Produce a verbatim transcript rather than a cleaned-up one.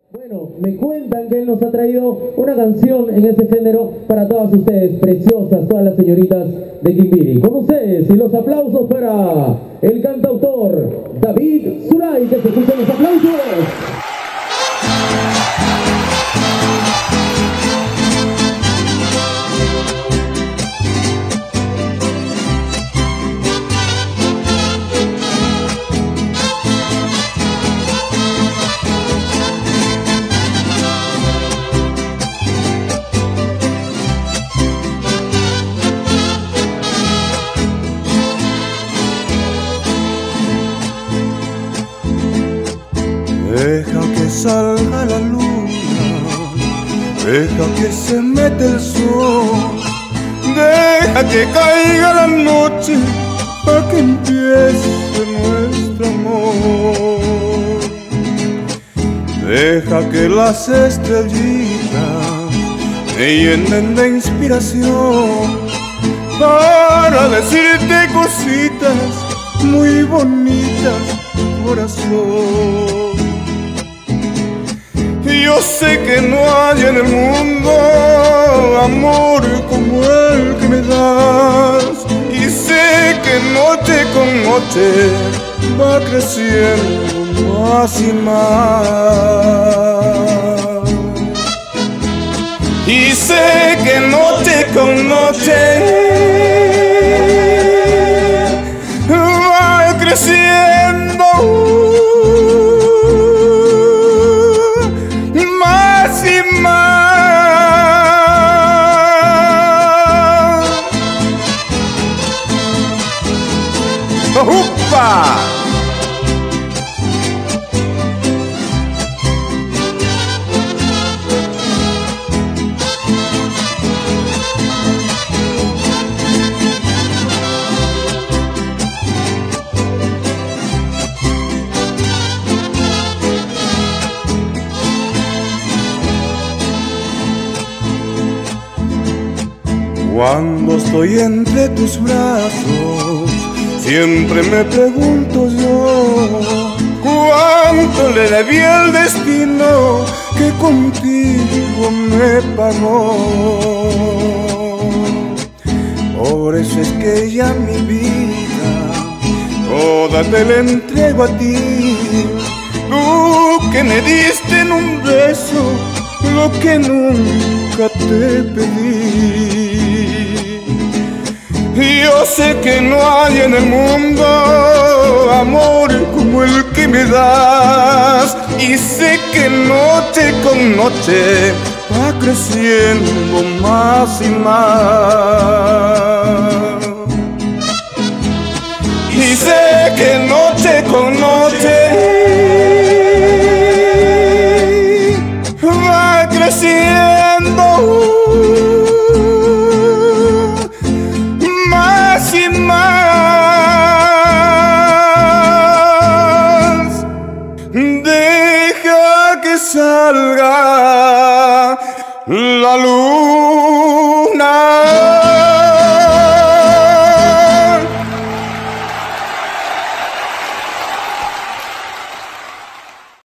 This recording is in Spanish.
Bueno, me cuentan que él nos ha traído una canción en este género para todas ustedes, preciosas, todas las señoritas de Quimbiri. Con ustedes y los aplausos para el cantautor David Zuray, que se escuchen los aplausos. Deja que salga la luna, deja que se mete el sol, deja que caiga la noche para que empiece nuestro amor. Deja que las estrellitas me llenen de inspiración para decirte cositas muy bonitas, corazón. Yo sé que no hay en el mundo amor como el que me das, y sé que noche con noche va creciendo más y más. Y sé que noche con noche va creciendo más y más. ¡Upa! Cuando estoy entre tus brazos, siempre me pregunto yo, ¿cuánto le debí el destino que contigo me pagó? Por eso es que ya mi vida toda te la entrego a ti, tú que me diste en un beso lo que nunca te pedí. Yo sé que no hay en el mundo amor como el que me das, y sé que noche con noche va creciendo más y más. Y sé que noche con noche va creciendo más y más. Deja que salga la luz.